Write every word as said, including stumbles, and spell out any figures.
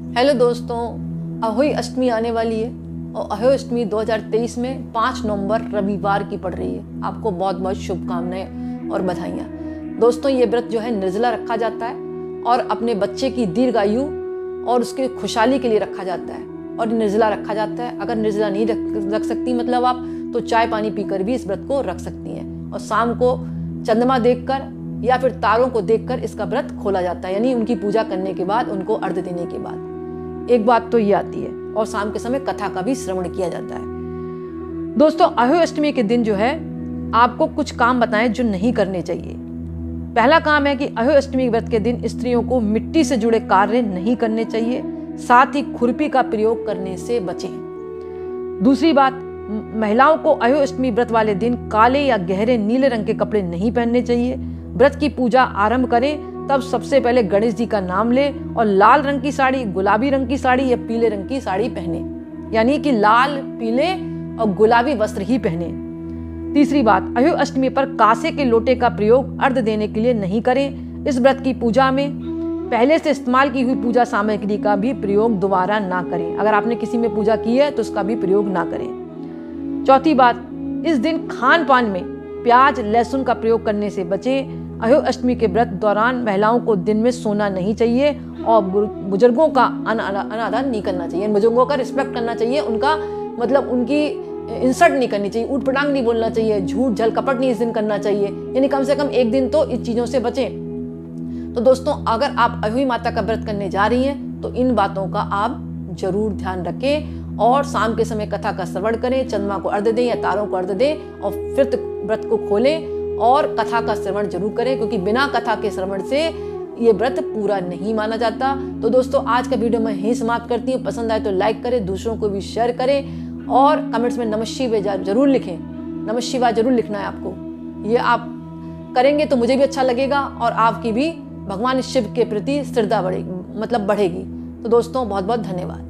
Hello दोस्तों, अहोई अष्टमी आने वाली है और अहोई अष्टमी दो हज़ार तेईस में पाँच नवंबर रविवार की पड़ रही है। आपको बहुत बहुत शुभकामनाएं और बधाइयाँ। दोस्तों, ये व्रत जो है निर्जला रखा जाता है और अपने बच्चे की दीर्घायु और उसके खुशहाली के लिए रखा जाता है और निर्जला रखा जाता है। अगर निर्जला नहीं रख, रख सकती मतलब आप, तो चाय पानी पीकर भी इस व्रत को रख सकती हैं और शाम को चंद्रमा देखकर या फिर तारों को देखकर इसका व्रत खोला जाता है, यानी उनकी पूजा करने के बाद, उनको अर्घ्य देने के बाद। एक बात तो ये आती है और शाम के समय कथा का भी श्रवण किया जाता है। दोस्तों, अहोई अष्टमी के दिन जो है आपको कुछ काम बताएं जो नहीं करने चाहिए। पहला काम है कि अहोई अष्टमी व्रत के दिन स्त्रियों को मिट्टी से जुड़े कार्य नहीं करने चाहिए, साथ ही खुरपी का प्रयोग करने से बचें। दूसरी बात, महिलाओं को अहोई अष्टमी व्रत वाले दिन काले या गहरे नीले रंग के कपड़े नहीं पहनने चाहिए। व्रत की पूजा आरंभ करें तब सबसे पहले गणेश जी का नाम ले और लाल रंग की साड़ी, गुलाबी रंग की साड़ी या पीले रंग की साड़ी पहने, यानी कि लाल, पीले और गुलाबी वस्त्र ही पहने। तीसरी बात, अहोई अष्टमी पर कांसे के लोटे का प्रयोग अर्घ्य देने के लिए नहीं करें। इस व्रत की पूजा में पहले से इस्तेमाल की हुई पूजा सामग्री का भी प्रयोग दोबारा ना करें। अगर आपने किसी में पूजा की है तो उसका भी प्रयोग ना करें। चौथी बात, इस दिन खान पान में प्याज, लहसुन का प्रयोग करने से बचें। अहोई अष्टमी के व्रत दौरान महिलाओं को दिन में सोना नहीं चाहिए और बुजुर्गों का अनादर नहीं करना चाहिए। बुजुर्गों का रिस्पेक्ट करना चाहिए, उनका मतलब उनकी इंसल्ट नहीं करनी चाहिए, ऊट पटांग नहीं बोलना चाहिए, झूठ झल कपट नहीं इस दिन करना चाहिए, यानी कम से कम एक दिन तो इस चीज़ों से बचें। तो दोस्तों, अगर आप अहोई माता का व्रत करने जा रही हैं तो इन बातों का आप जरूर ध्यान रखें और शाम के समय कथा का श्रवण करें, चंद्रमा को अर्घ्य दें या तारों को अर्घ्य दें और फिर व्रत को खोलें और कथा का श्रवण जरूर करें, क्योंकि बिना कथा के श्रवण से ये व्रत पूरा नहीं माना जाता। तो दोस्तों, आज का वीडियो मैं यहीं समाप्त करती हूँ। पसंद आए तो लाइक करें, दूसरों को भी शेयर करें और कमेंट्स में नमः शिवाय जरूर लिखें। नमः शिवाय जरूर लिखना है आपको। ये आप करेंगे तो मुझे भी अच्छा लगेगा और आपकी भी भगवान शिव के प्रति श्रद्धा बढ़ेगी, मतलब बढ़ेगी। तो दोस्तों, बहुत बहुत धन्यवाद।